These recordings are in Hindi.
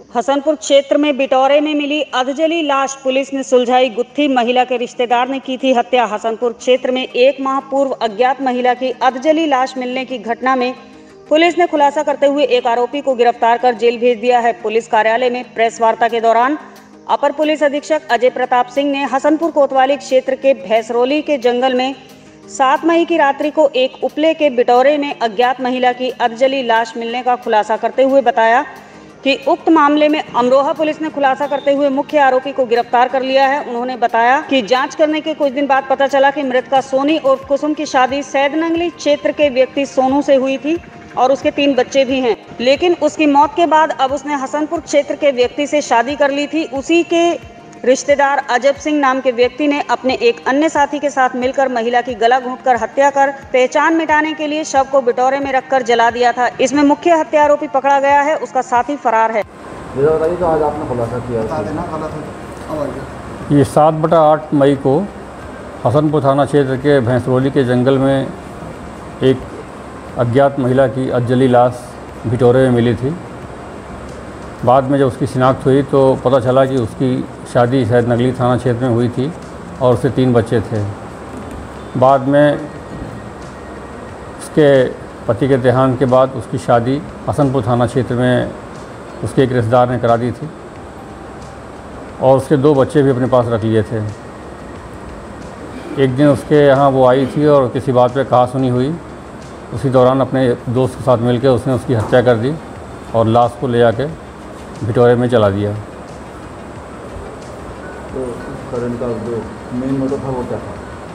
हसनपुर क्षेत्र में बिटौरे में मिली अधजली लाश, पुलिस ने सुलझाई गुत्थी। महिला के रिश्तेदार ने की थी हत्या। हसनपुर क्षेत्र में 1 माह पूर्व अज्ञात महिला की अधजली लाश मिलने की घटना में पुलिस ने खुलासा करते हुए एक आरोपी को गिरफ्तार कर जेल भेज दिया है। पुलिस कार्यालय में प्रेस वार्ता के दौरान अपर पुलिस अधीक्षक अजय प्रताप सिंह ने हसनपुर कोतवाली क्षेत्र के भैंसरोली के जंगल में 7 मई की रात्रि को एक उपले के बिटौरे में अज्ञात महिला की अधजली लाश मिलने का खुलासा करते हुए बताया कि उक्त मामले में अमरोहा पुलिस ने खुलासा करते हुए मुख्य आरोपी को गिरफ्तार कर लिया है। उन्होंने बताया कि जांच करने के कुछ दिन बाद पता चला कि मृतका सोनी और कुसुम की शादी सैदनंगली क्षेत्र के व्यक्ति सोनू से हुई थी और उसके 3 बच्चे भी हैं, लेकिन उसकी मौत के बाद अब उसने हसनपुर क्षेत्र के व्यक्ति से शादी कर ली थी। उसी के रिश्तेदार अजब सिंह नाम के व्यक्ति ने अपने एक अन्य साथी के साथ मिलकर महिला की गला घोंटकर हत्या कर पहचान मिटाने के लिए शव को बिटौरे में रखकर जला दिया था। इसमें मुख्य हत्या आरोपी पकड़ा गया है, उसका साथी फरार है। बताइए, तो आज आपने खुलासा किया? ये 7/8 मई को हसनपुर थाना क्षेत्र के भैंसरोली के जंगल में एक अज्ञात महिला की अधजली लाश बिटौरे में मिली थी। बाद में जब उसकी शिनाख्त हुई तो पता चला कि उसकी शादी सैदनगली थाना क्षेत्र में हुई थी और उससे 3 बच्चे थे। बाद में उसके पति के देहांत के बाद उसकी शादी हसनपुर थाना क्षेत्र में उसके एक रिश्तेदार ने करा दी थी और उसके 2 बच्चे भी अपने पास रख लिए थे। एक दिन उसके यहाँ वो आई थी और किसी बात पे कहा सुनी हुई। उसी दौरान अपने दोस्त के साथ मिलकर उसने उसकी हत्या कर दी और लाश को ले आके बिटौरे में जला दिया। तो इनका जो मेन मोटिव था वो क्या था?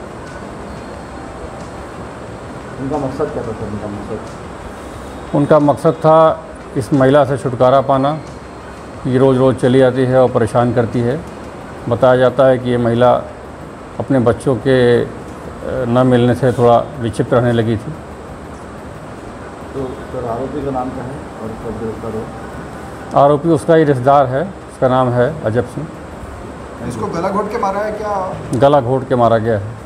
उनका मकसद क्या था? उनका मकसद था इस महिला से छुटकारा पाना। ये रोज़ रोज़ चली आती है और परेशान करती है। बताया जाता है कि ये महिला अपने बच्चों के न मिलने से थोड़ा विक्षिप्त रहने लगी थी। तो सर, आरोपी का नाम क्या है और कब गिरफ्तार हुआ? आरोपी उसका ही रिश्तेदार है, उसका नाम है अजब सिंह। इसको गला घोंट के मारा है क्या? गला घोंट के मारा गया है।